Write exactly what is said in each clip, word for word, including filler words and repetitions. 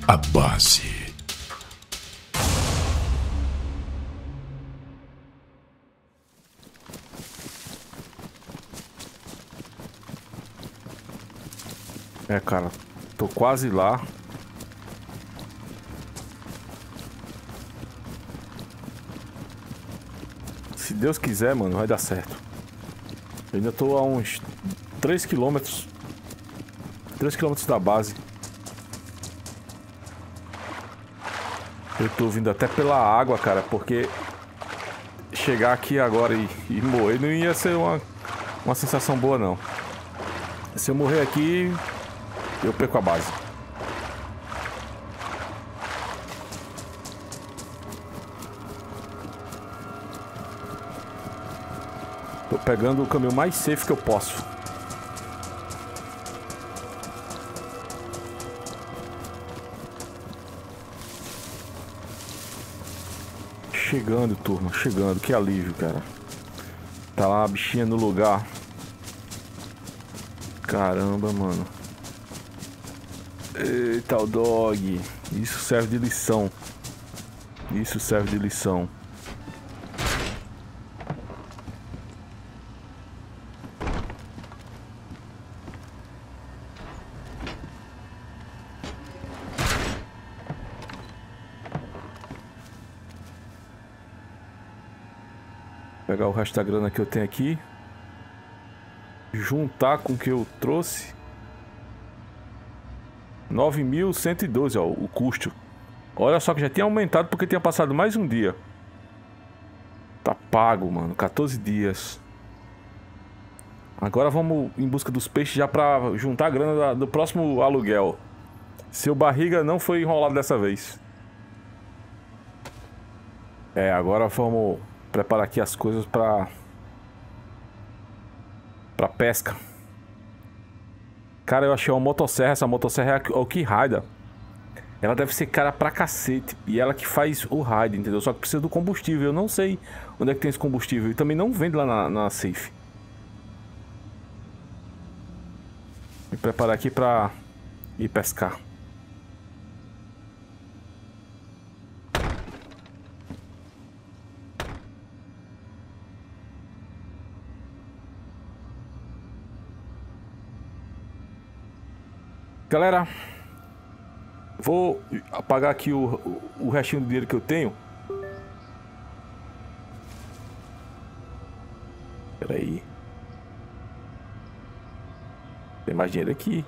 A base. É, cara, tô quase lá. Se Deus quiser, mano, vai dar certo. Eu ainda tô a uns três quilômetros. três quilômetros da base. Eu tô vindo até pela água, cara, porque chegar aqui agora e, e morrer não ia ser uma, uma sensação boa, não. Se eu morrer aqui, eu perco a base. Tô pegando o caminho mais safe que eu posso. Chegando, turma, chegando. Que alívio, cara. Tá lá a bichinha no lugar. Caramba, mano. Eita, o dog. Isso serve de lição. Isso serve de lição. Pegar o resto da grana que eu tenho aqui. Juntar com o que eu trouxe. nove mil cento e doze, ó, o custo. Olha só que já tinha aumentado porque tinha passado mais um dia. Tá pago, mano. quatorze dias. Agora vamos em busca dos peixes já pra juntar a grana do próximo aluguel. Seu barriga não foi enrolado dessa vez. É, agora vamos preparar aqui as coisas pra... Pra pesca. Cara, eu achei uma motosserra. Essa motosserra é o que raida. Ela deve ser cara pra cacete. E ela que faz o raid, entendeu? Só que precisa do combustível. Eu não sei onde é que tem esse combustível. E também não vende lá na, na safe. Vou preparar aqui pra ir pescar. Galera, vou apagar aqui o, o, o restinho do dinheiro que eu tenho. Espera aí. Tem mais dinheiro aqui.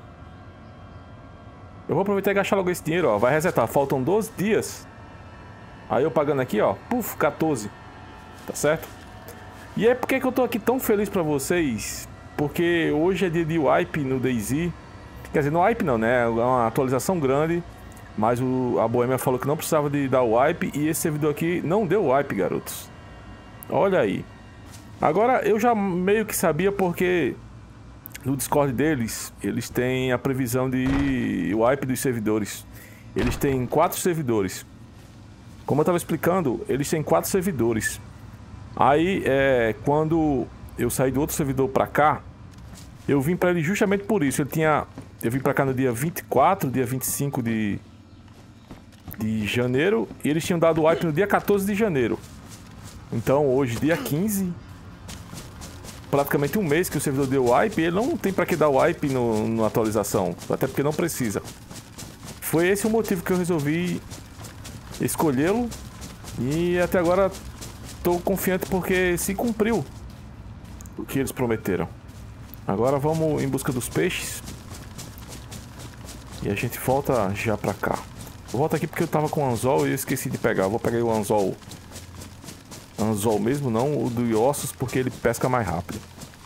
Eu vou aproveitar e gastar logo esse dinheiro, ó. Vai resetar. Faltam doze dias. Aí eu pagando aqui, ó. Puf, quatorze. Tá certo? E é porque que eu tô aqui tão feliz pra vocês. Porque hoje é dia de wipe no DayZ. Quer dizer, no wipe não, né? É uma atualização grande. Mas o, a Boêmia falou que não precisava de dar wipe. E esse servidor aqui não deu wipe, garotos. Olha aí. Agora, eu já meio que sabia porque... No Discord deles, eles têm a previsão de wipe dos servidores. Eles têm quatro servidores. Como eu estava explicando, eles têm quatro servidores. Aí, é, quando eu saí do outro servidor para cá, eu vim para ele justamente por isso. Ele tinha, eu vim para cá no dia vinte e quatro, dia vinte e cinco de, de janeiro. E eles tinham dado wipe no dia quatorze de janeiro. Então, hoje, dia quinze... praticamente um mês que o servidor deu wipe, e ele não tem pra que dar wipe no, no atualização, até porque não precisa. Foi esse o motivo que eu resolvi escolhê-lo, e até agora tô confiante porque se cumpriu o que eles prometeram. Agora vamos em busca dos peixes e a gente volta já pra cá. Eu volto aqui porque eu tava com o anzol e eu esqueci de pegar. Eu vou pegar o anzol Anzol mesmo, não o do ossos, porque ele pesca mais rápido.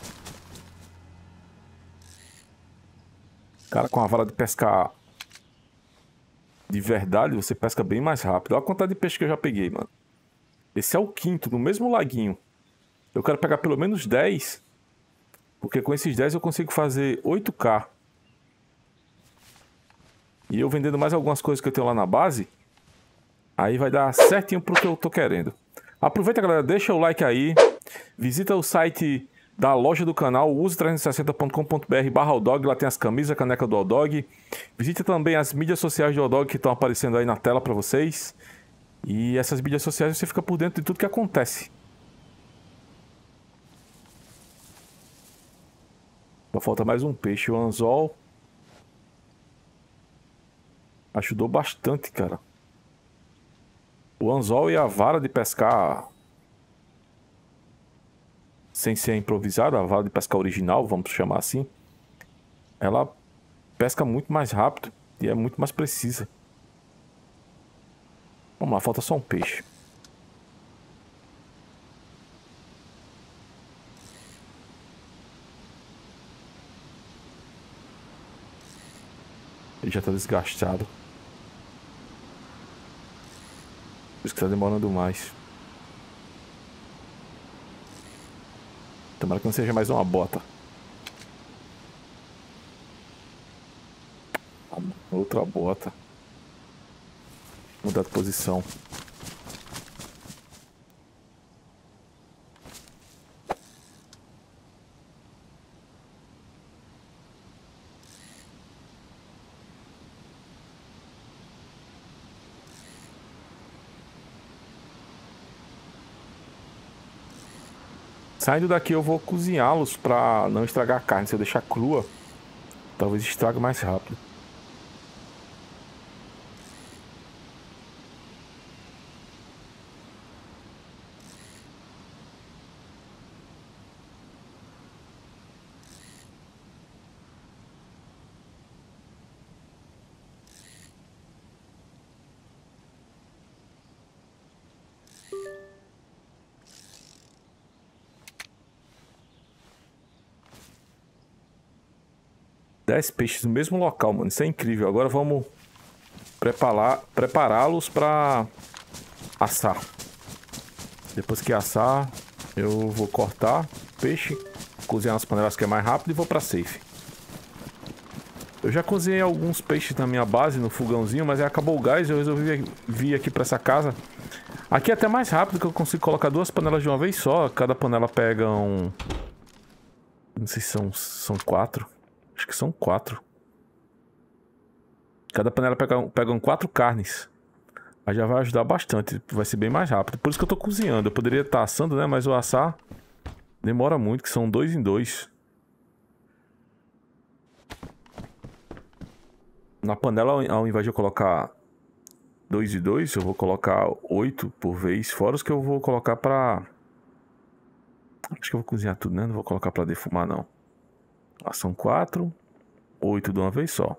Cara, com a vara de pescar de verdade, você pesca bem mais rápido. Olha a quantidade de peixe que eu já peguei, mano. Esse é o quinto, no mesmo laguinho. Eu quero pegar pelo menos dez, porque com esses dez eu consigo fazer oito K. E eu vendendo mais algumas coisas que eu tenho lá na base, aí vai dar certinho pro que eu tô querendo. Aproveita, galera, deixa o like aí, visita o site da loja do canal, use trezentos e sessenta ponto com ponto br barra Aldog, lá tem as camisas, a caneca do Aldog. Visite também as mídias sociais do Aldog que estão aparecendo aí na tela para vocês. E essas mídias sociais você fica por dentro de tudo que acontece. Só falta mais um peixe, o anzol. Ajudou bastante, cara. O anzol e a vara de pescar sem ser improvisada, a vara de pescar original, vamos chamar assim, ela pesca muito mais rápido e é muito mais precisa. Vamos lá, falta só um peixe. Ele já está desgastado. Por isso que está demorando mais. Tomara que não seja mais uma bota. Outra bota. Mudar de posição. Saindo daqui eu vou cozinhá-los para não estragar a carne. Se eu deixar crua, talvez estrague mais rápido. dez peixes no mesmo local, mano. Isso é incrível. Agora vamos preparar, prepará-los para assar. Depois que assar, eu vou cortar o peixe, cozinhar nas panelas que é mais rápido e vou para safe. Eu já cozinhei alguns peixes na minha base, no fogãozinho, mas aí acabou o gás e eu resolvi vir aqui para essa casa. Aqui é até mais rápido, que eu consigo colocar duas panelas de uma vez só. Cada panela pega um... Não sei se são, são quatro. Acho que são quatro. Cada panela pega, pegam quatro carnes. Aí já vai ajudar bastante. Vai ser bem mais rápido. Por isso que eu tô cozinhando. Eu poderia estar assando, né? Mas o assar demora muito, que são dois em dois. Na panela, ao invés de eu colocar dois e dois, eu vou colocar oito por vez. Fora os que eu vou colocar pra... Acho que eu vou cozinhar tudo, né? Não vou colocar pra defumar, não. Ah, são quatro, oito de uma vez só.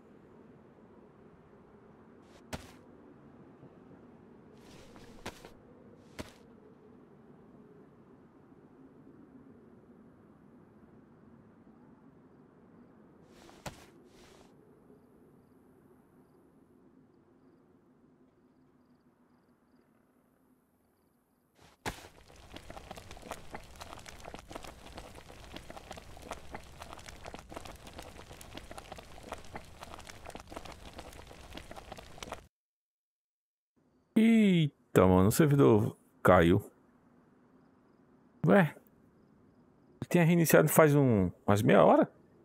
Eita, mano, o servidor caiu. Ué, tinha reiniciado faz um, umas meia hora?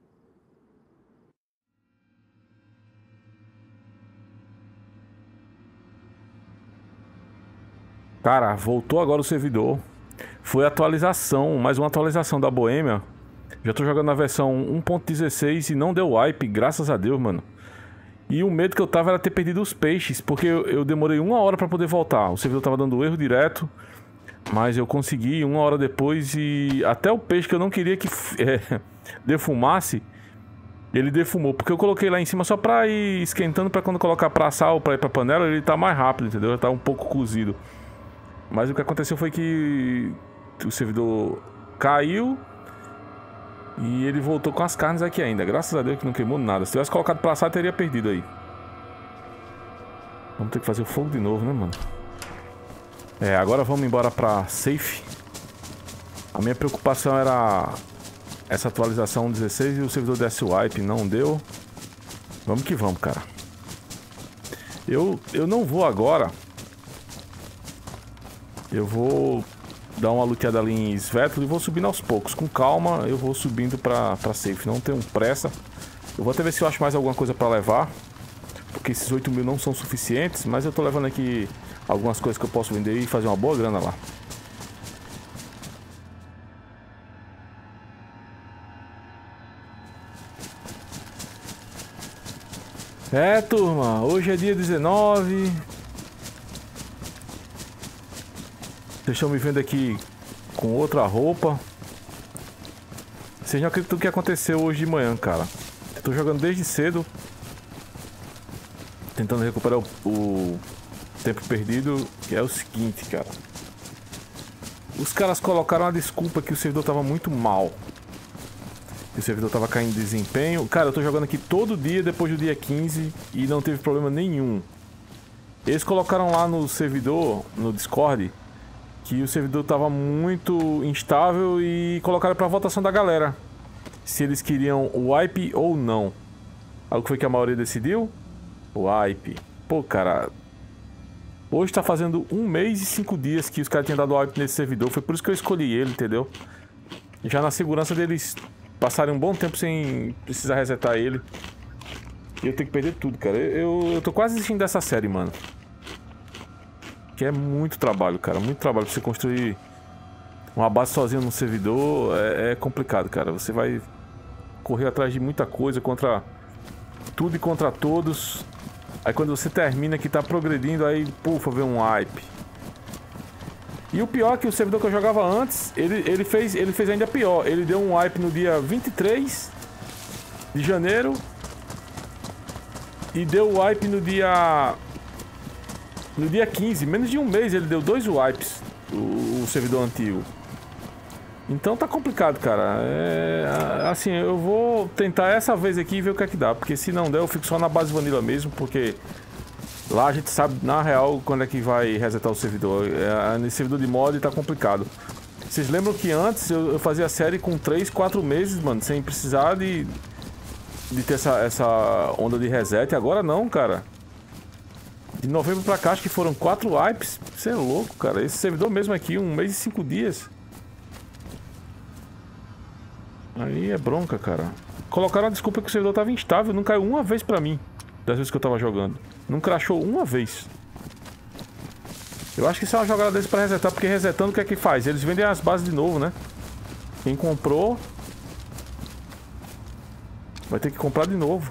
Cara, voltou agora o servidor. Foi atualização, mais uma atualização da Boêmia. Já tô jogando na versão um ponto dezesseis e não deu wipe, graças a Deus, mano. E o medo que eu tava era ter perdido os peixes, porque eu, eu demorei uma hora pra poder voltar. O servidor tava dando erro direto, mas eu consegui uma hora depois e até o peixe que eu não queria que é, defumasse, ele defumou. Porque eu coloquei lá em cima só pra ir esquentando, pra quando colocar pra assar ou pra ir pra panela, ele tá mais rápido, entendeu? Já tá um pouco cozido. Mas o que aconteceu foi que o servidor caiu e ele voltou com as carnes aqui ainda. Graças a Deus que não queimou nada. Se tivesse colocado pra assar, teria perdido aí. Vamos ter que fazer o fogo de novo, né, mano? É, agora vamos embora pra safe. A minha preocupação era essa atualização dezesseis e o servidor desse wipe. Não deu. Vamos que vamos, cara. Eu, eu não vou agora. Eu vou dar uma luteada ali em Svetlov e vou subindo aos poucos. Com calma, eu vou subindo pra, pra safe. Não tenho pressa. Eu vou até ver se eu acho mais alguma coisa pra levar. Porque esses oito mil não são suficientes. Mas eu tô levando aqui algumas coisas que eu posso vender e fazer uma boa grana lá. É, turma, hoje é dia dezenove. Vocês estão me vendo aqui com outra roupa. Vocês não acreditam o que aconteceu hoje de manhã, cara. Eu tô jogando desde cedo, tentando recuperar o, o tempo perdido. E é o seguinte, cara. Os caras colocaram a desculpa que o servidor tava muito mal. O servidor tava caindo de desempenho. Cara, eu tô jogando aqui todo dia depois do dia quinze e não teve problema nenhum. Eles colocaram lá no servidor, no Discord, que o servidor tava muito instável e colocaram pra votação da galera se eles queriam o wipe ou não. Algo que foi que a maioria decidiu? O wipe. Pô, cara, hoje tá fazendo um mês e cinco dias que os caras tinham dado wipe nesse servidor. Foi por isso que eu escolhi ele, entendeu? Já na segurança deles passarem um bom tempo sem precisar resetar ele. E eu tenho que perder tudo, cara. Eu, eu tô quase desistindo dessa série, mano. Que é muito trabalho, cara. Muito trabalho pra você construir uma base sozinho no servidor. É, é complicado, cara. Você vai correr atrás de muita coisa contra tudo e contra todos. Aí quando você termina que tá progredindo, aí, pufa, vê um wipe. E o pior é que o servidor que eu jogava antes, ele, ele, fez, ele fez ainda pior. Ele deu um wipe no dia vinte e três de janeiro. E deu wipe no dia... No dia quinze. Menos de um mês ele deu dois wipes. O, o servidor antigo. Então tá complicado, cara. É, assim, eu vou tentar essa vez aqui e ver o que é que dá. Porque se não der, eu fico só na base vanilla mesmo. Porque... lá a gente sabe, na real, quando é que vai resetar o servidor. É, nesse servidor de mod tá complicado. Vocês lembram que antes eu, eu fazia a série com três, quatro meses, mano, sem precisar de, de ter essa, essa onda de reset. Agora não, cara. De novembro pra cá, acho que foram quatro wipes. Você é louco, cara. Esse servidor mesmo aqui, um mês e cinco dias. Aí é bronca, cara. Colocaram a desculpa que o servidor tava instável. Não caiu uma vez pra mim, das vezes que eu tava jogando. Não crashou uma vez. Eu acho que isso é uma jogada deles pra resetar, porque resetando o que é que faz? Eles vendem as bases de novo, né? Quem comprou vai ter que comprar de novo.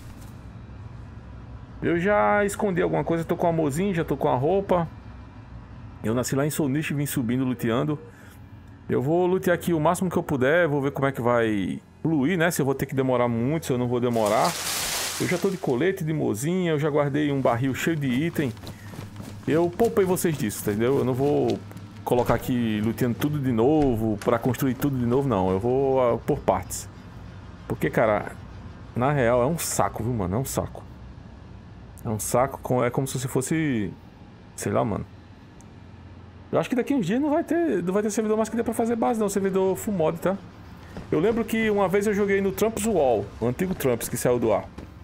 Eu já escondi alguma coisa, tô com a mozinha, já tô com a roupa. Eu nasci lá em Solniche e vim subindo, luteando. Eu vou lutear aqui o máximo que eu puder, vou ver como é que vai fluir, né? Se eu vou ter que demorar muito, se eu não vou demorar. Eu já tô de colete, de mozinha, eu já guardei um barril cheio de item. Eu poupei vocês disso, entendeu? Eu não vou colocar aqui luteando tudo de novo, pra construir tudo de novo, não. Eu vou uh, por partes. Porque, cara, na real é um saco, viu, mano? É um saco. É um saco, é como se você fosse... sei lá, mano. Eu acho que daqui uns dias não vai ter, não vai ter servidor mais que dê pra fazer base, não. Servidor full mod, tá? Eu lembro que uma vez eu joguei no Trumps Wall, o antigo Trumps que saiu do ar.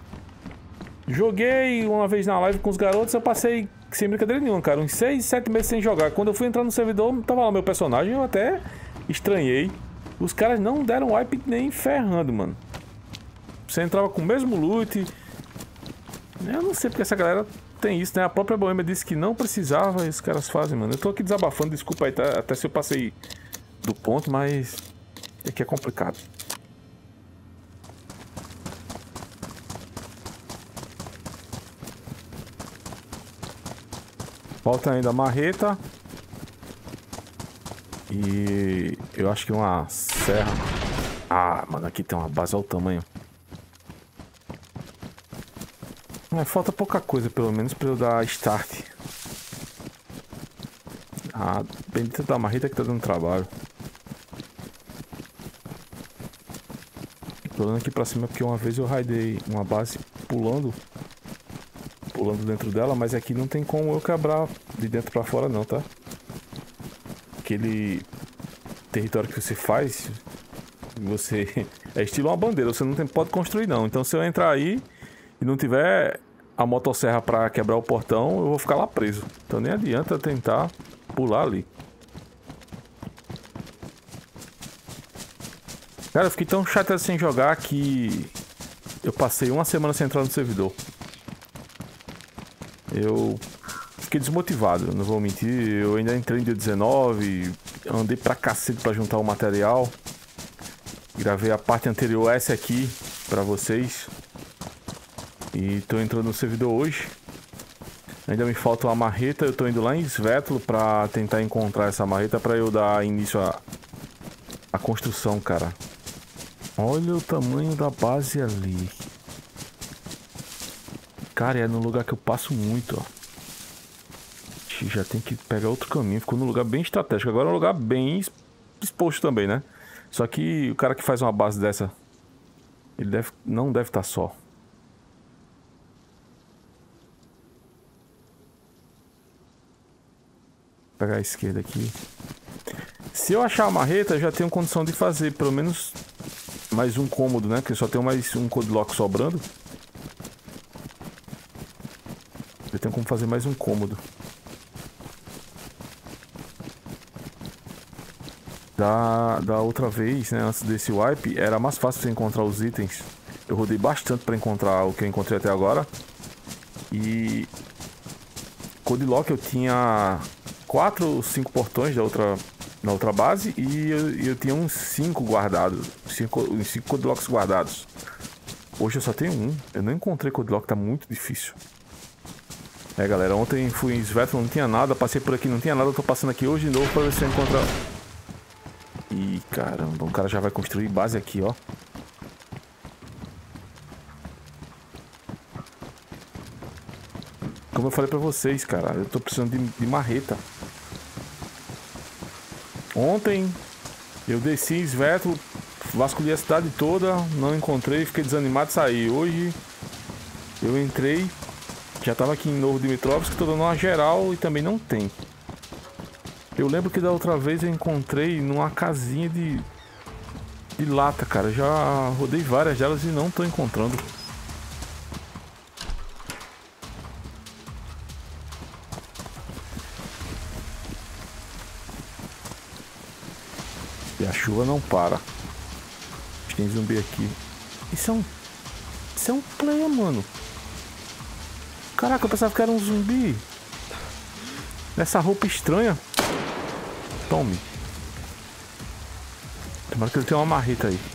Joguei uma vez na live com os garotos, eu passei, sem brincadeira nenhuma, cara, uns seis, sete meses sem jogar. Quando eu fui entrar no servidor, tava lá meu personagem, eu até estranhei. Os caras não deram wipe nem ferrando, mano. Você entrava com o mesmo loot. Eu não sei porque essa galera tem isso, né? A própria Boêmia disse que não precisava e os caras fazem, mano. Eu tô aqui desabafando, desculpa aí, tá? Até se eu passei do ponto, mas é que é complicado. Falta ainda a marreta. E eu acho que uma serra. Ah, mano, aqui tem uma base, olha o tamanho. É, falta pouca coisa, pelo menos, pra eu dar start. Ah, bendita da marreta que tá dando trabalho. Tô olhando aqui pra cima porque uma vez eu raidei uma base pulando. Pulando dentro dela, mas aqui não tem como eu quebrar de dentro pra fora não, tá? Aquele território que você faz, você... é estilo uma bandeira, você não tem, pode construir não. Então se eu entrar aí e não tiver a motosserra pra quebrar o portão, eu vou ficar lá preso. Então nem adianta tentar pular ali. Cara, eu fiquei tão chateado sem jogar que eu passei uma semana sem entrar no servidor. Eu fiquei desmotivado, não vou mentir. Eu ainda entrei em dia dezenove, andei pra cacete pra juntar o material. Gravei a parte anterior, essa aqui, pra vocês. E tô entrando no servidor hoje. Ainda me falta uma marreta, eu tô indo lá em Svetlo pra tentar encontrar essa marreta pra eu dar início à, à construção, cara. Olha o tamanho da base ali. Cara, é no lugar que eu passo muito, ó. Já tem que pegar outro caminho. Ficou num lugar bem estratégico. Agora é um lugar bem exposto também, né? Só que o cara que faz uma base dessa, ele deve, não deve estar só. Vou pegar a esquerda aqui. Se eu achar a marreta, eu já tenho condição de fazer pelo menos mais um cômodo, né? Porque só tenho mais um codlock sobrando. Eu tenho como fazer mais um cômodo. Da, da outra vez, né? Antes desse wipe, era mais fácil você encontrar os itens. Eu rodei bastante para encontrar o que eu encontrei até agora. E... Codlock eu tinha quatro ou cinco portões da outra... na outra base e eu, eu tinha uns cinco guardados, cinco, uns cinco codlocks guardados. Hoje eu só tenho um, eu não encontrei codlock, tá muito difícil. É galera, ontem fui em Svetlo, não tinha nada, passei por aqui, não tinha nada, eu tô passando aqui hoje de novo pra ver se eu encontro... Ih, caramba, o cara já vai construir base aqui, ó. Como eu falei pra vocês, cara, eu tô precisando de, de marreta. Ontem eu desci em Svetlo, vasculhei a cidade toda, não encontrei, fiquei desanimado e saí. Hoje eu entrei, já tava aqui em Novo Dimitrovsk, tô dando uma geral e também não tem. Eu lembro que da outra vez eu encontrei numa casinha de, de lata, cara. Já rodei várias delas e não tô encontrando. E a chuva não para. Tem zumbi aqui. Isso é um... Isso é um player, mano. Caraca, eu pensava que era um zumbi. Nessa roupa estranha. Tome. Tomara que ele tenha uma marreta aí.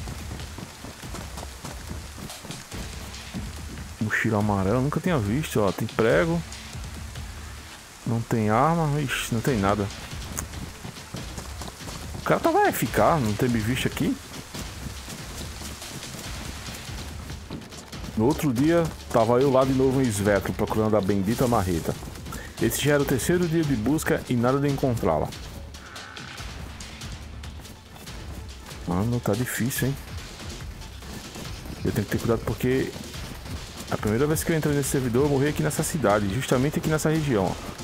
Mochila amarela, nunca tinha visto, ó. Tem prego. Não tem arma. Ixi, não tem nada. O cara tava a ficar, não tem me visto aqui. No outro dia, tava eu lá de novo em Svetlo, procurando a bendita marreta. Esse já era o terceiro dia de busca e nada de encontrá-la. Mano, tá difícil, hein? Eu tenho que ter cuidado porque... A primeira vez que eu entrei nesse servidor, eu morri aqui nessa cidade, justamente aqui nessa região, ó.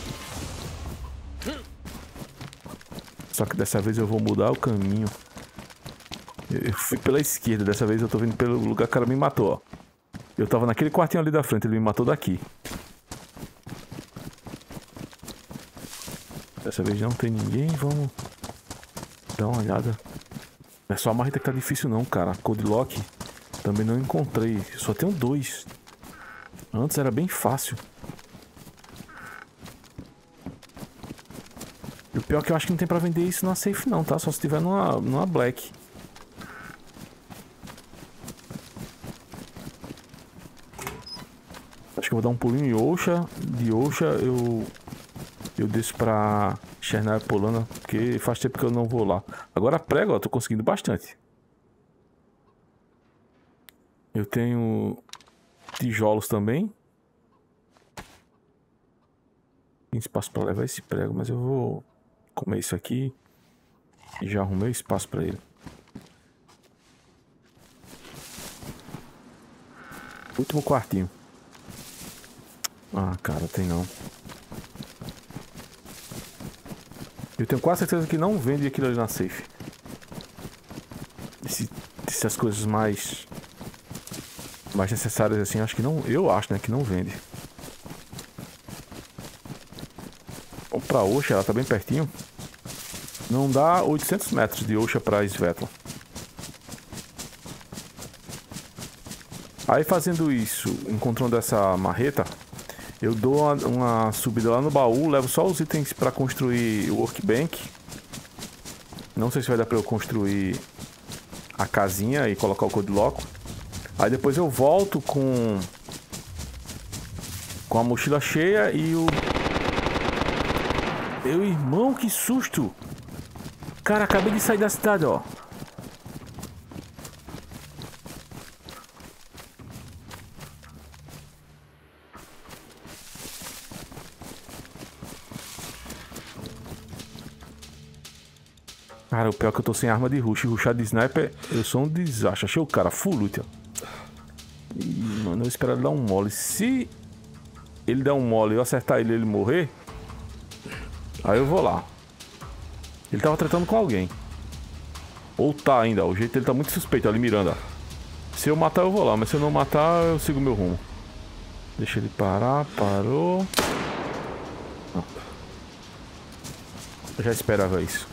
Só que dessa vez eu vou mudar o caminho. Eu fui pela esquerda, dessa vez eu tô vindo pelo lugar que o cara me matou, ó. Eu tava naquele quartinho ali da frente, ele me matou daqui. Dessa vez não tem ninguém, vamos dar uma olhada. Não é só a marreta que tá difícil não, cara. Codlock também não encontrei, só tenho dois. Antes era bem fácil. E o pior é que eu acho que não tem pra vender isso na safe não, tá? Só se tiver numa, numa black. Acho que eu vou dar um pulinho em Osha. De Osha eu eu desço pra Chernaya Polana, porque faz tempo que eu não vou lá. Agora prego, ó, tô conseguindo bastante. Eu tenho tijolos também. Tem espaço pra levar esse prego, mas eu vou comer isso aqui. E já arrumei espaço pra ele. Último quartinho. Ah, cara, tem não. Eu tenho quase certeza que não vende aquilo ali na safe. Esse, essas coisas mais... mais necessárias assim, acho que não... Eu acho, né, que não vende. Vamos pra Osha, ela tá bem pertinho. Não dá oitocentos metros de Osha pra Svetlo. Aí fazendo isso, encontrando essa marreta, eu dou uma, uma subida lá no baú, levo só os itens pra construir o workbench. Não sei se vai dar pra eu construir a casinha e colocar o codloco. Aí depois eu volto com com a mochila cheia e o... Meu irmão, que susto! Cara, acabei de sair da cidade, ó. Cara, o pior é que eu tô sem arma de rush. Rushar de sniper, eu sou um desastre. Achei o cara full loot, ó. Ih, mano, eu espero ele dar um mole. Se ele der um mole e eu acertar ele e ele morrer, aí eu vou lá. Ele tava tratando com alguém. Ou tá ainda, ó. O jeito dele tá muito suspeito, ali mirando, ó. Se eu matar, eu vou lá. Mas se eu não matar, eu sigo meu rumo. Deixa ele parar, parou. Não. Eu já esperava isso.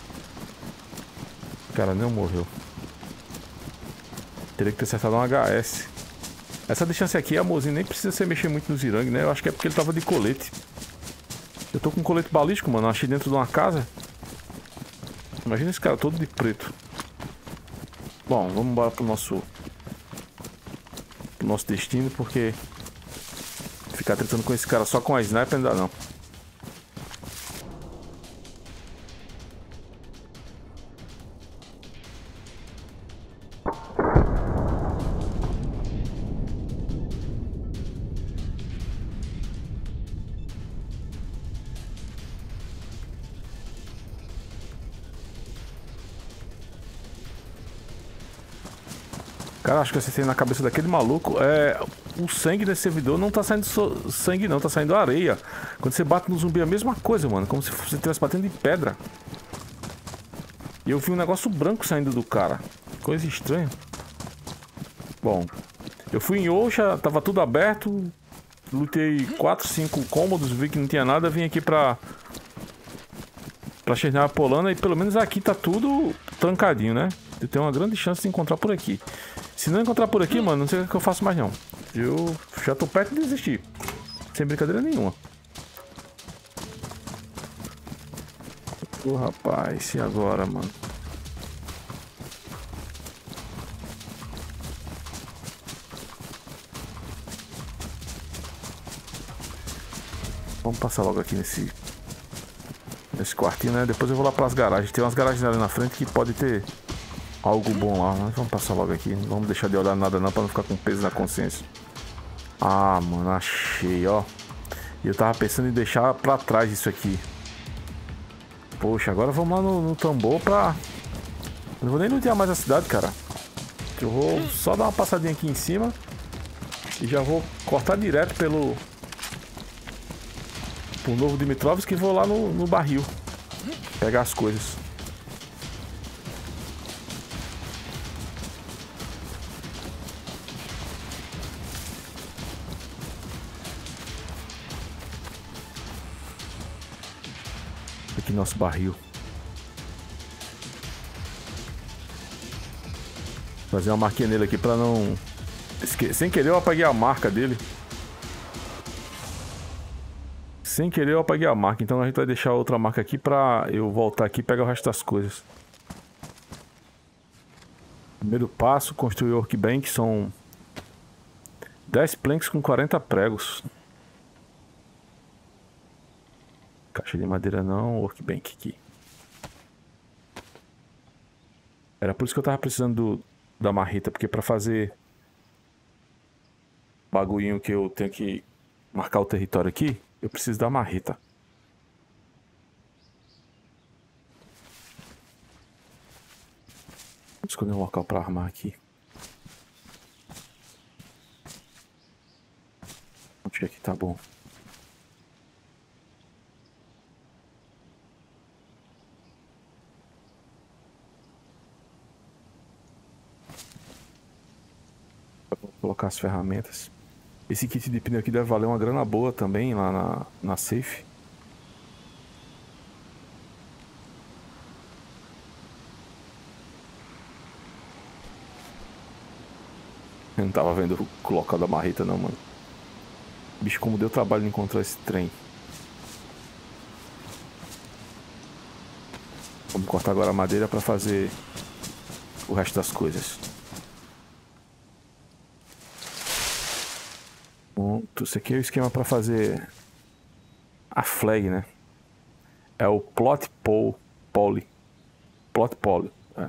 O cara não morreu. Teria que ter acertado um H S. Essa distância aqui, amorzinho, nem precisa você mexer muito no zirangue, né? Eu acho que é porque ele tava de colete. Eu tô com um colete balístico, mano. Eu achei dentro de uma casa. Imagina esse cara todo de preto. Bom, vamos embora pro nosso... pro nosso destino, porque... ficar tretando com esse cara só com a sniper ainda não. Cara, acho que eu acertei na cabeça daquele maluco. É, o sangue desse servidor não tá saindo so sangue não, tá saindo areia. Quando você bate no zumbi é a mesma coisa, mano. Como se você estivesse batendo em pedra. E eu vi um negócio branco saindo do cara. Coisa estranha. Bom, eu fui em Osha, tava tudo aberto. Lutei quatro, cinco cômodos, vi que não tinha nada. Vim aqui pra... pra Chernaya Polana. E pelo menos aqui tá tudo trancadinho, né? Eu tenho uma grande chance de encontrar por aqui. Se não encontrar por aqui, mano, não sei o que eu faço mais não. Eu já tô perto de desistir. Sem brincadeira nenhuma. Ô, rapaz, e agora, mano? Vamos passar logo aqui nesse... nesse quartinho, né? Depois eu vou lá pras garagens. Tem umas garagens ali na frente que pode ter... algo bom lá, mas vamos passar logo aqui. Não vamos deixar de olhar nada não, pra não ficar com peso na consciência. Ah, mano, achei, ó. E eu tava pensando em deixar pra trás isso aqui. Poxa, agora vamos lá no, no tambor pra... Não vou nem lutear mais a cidade, cara. Eu vou só dar uma passadinha aqui em cima. E já vou cortar direto pelo... por Novo Dimitrovsk e vou lá no, no barril. Pegar as coisas. Aqui nosso barril. Fazer uma marquinha nele aqui pra não... Esque... Sem querer eu apaguei a marca dele. Sem querer eu apaguei a marca. Então a gente vai deixar outra marca aqui pra eu voltar aqui e pegar o resto das coisas. Primeiro passo, construir o workbench. São dez planks com quarenta pregos. Caixa de madeira não, workbench aqui. Era por isso que eu tava precisando do, da marreta, porque pra fazer bagulhinho que eu tenho que marcar o território aqui, eu preciso da marreta. Vou escolher um local pra armar aqui. Acho que aqui tá bom. Vou colocar as ferramentas. Esse kit de pneu aqui deve valer uma grana boa também lá na, na safe. Eu não tava vendo o local da marreta não, mano. Bicho, como deu trabalho de encontrar esse trem. Vamos cortar agora a madeira pra fazer o resto das coisas. Pronto, isso aqui é o esquema pra fazer a flag, né? É o plot pole, poly. Plot poly. É.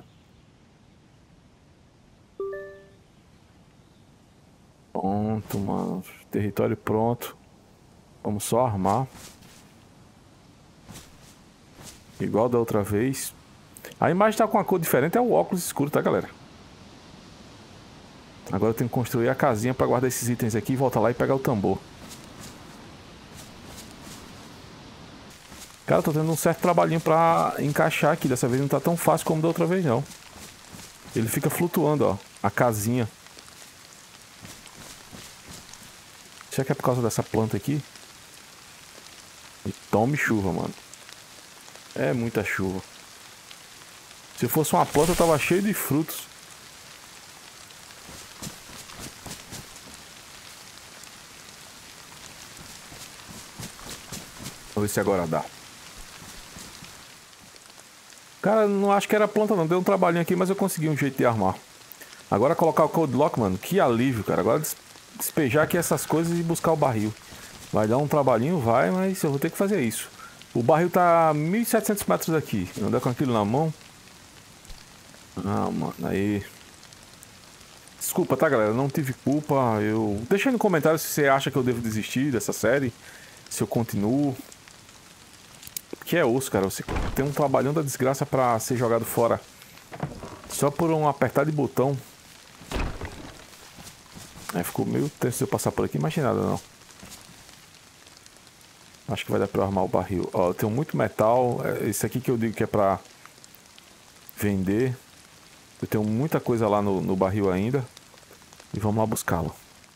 Pronto, mano. Território pronto. Vamos só armar. Igual da outra vez. A imagem tá com uma cor diferente, é o óculos escuro, tá, galera? Agora eu tenho que construir a casinha pra guardar esses itens aqui e voltar lá e pegar o tambor. Cara, eu tô tendo um certo trabalhinho pra encaixar aqui. Dessa vez não tá tão fácil como da outra vez, não. Ele fica flutuando, ó. A casinha. Será que é por causa dessa planta aqui? E tome chuva, mano. É muita chuva. Se fosse uma planta, tava cheio de frutos. Vamos ver se agora dá. Cara, não acho que era planta não. Deu um trabalhinho aqui, mas eu consegui um jeito de armar. Agora colocar o Code Lock, mano. Que alívio, cara. Agora despejar aqui essas coisas e buscar o barril. Vai dar um trabalhinho, vai, mas eu vou ter que fazer isso. O barril tá a mil e setecentos metros daqui. Andar com aquilo na mão. Ah, mano, aí... Desculpa, tá, galera? Não tive culpa. Eu... Deixa aí no comentário se você acha que eu devo desistir dessa série. Se eu continuo. Que é osso, cara. Você tem um trabalhão da desgraça pra ser jogado fora. Só por um apertar de botão. Aí ficou meio tenso de eu passar por aqui, mas não nada não. Acho que vai dar pra eu armar o barril. Ó, eu tenho muito metal. Esse aqui que eu digo que é pra vender. Eu tenho muita coisa lá no, no barril ainda. E vamos lá buscá-lo.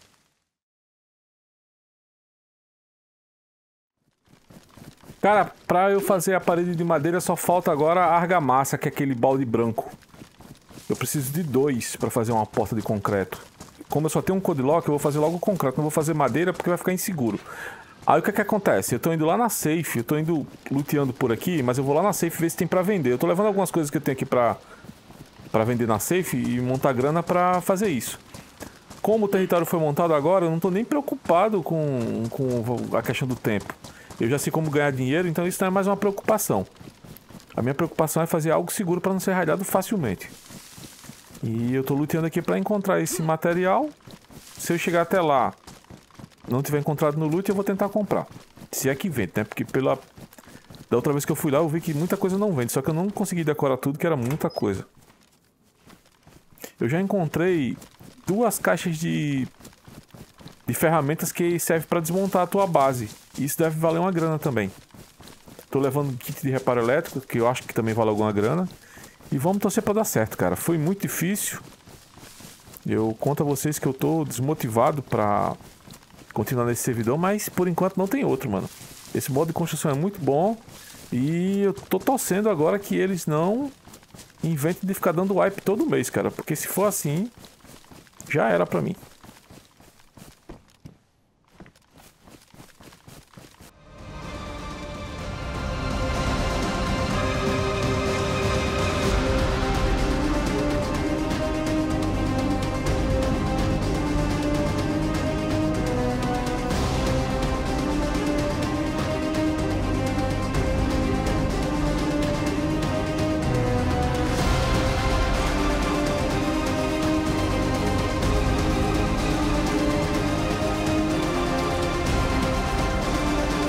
Cara, pra eu fazer a parede de madeira só falta agora a argamassa, que é aquele balde branco. Eu preciso de dois pra fazer uma porta de concreto. Como eu só tenho um Code Lock, eu vou fazer logo o concreto. Não vou fazer madeira porque vai ficar inseguro. Aí o que é que acontece? Eu tô indo lá na safe, eu tô indo luteando por aqui, mas eu vou lá na safe ver se tem pra vender. Eu tô levando algumas coisas que eu tenho aqui pra, pra vender na safe e montar grana pra fazer isso. Como o território foi montado agora, eu não tô nem preocupado com, com a questão do tempo. Eu já sei como ganhar dinheiro, então isso não é mais uma preocupação. A minha preocupação é fazer algo seguro para não ser raidado facilmente. E eu tô lutando aqui para encontrar esse material. Se eu chegar até lá, não tiver encontrado no loot, eu vou tentar comprar. Se é que vende, né? Porque pela... da outra vez que eu fui lá, eu vi que muita coisa não vende. Só que eu não consegui decorar tudo, que era muita coisa. Eu já encontrei duas caixas de... de ferramentas que servem para desmontar a tua base. Isso deve valer uma grana também. Tô levando um kit de reparo elétrico, que eu acho que também vale alguma grana. E vamos torcer para dar certo, cara. Foi muito difícil. Eu conto a vocês que eu tô desmotivado para continuar nesse servidor, mas por enquanto não tem outro, mano. Esse modo de construção é muito bom. E eu tô torcendo agora que eles não inventem de ficar dando wipe todo mês, cara. Porque se for assim, já era pra mim.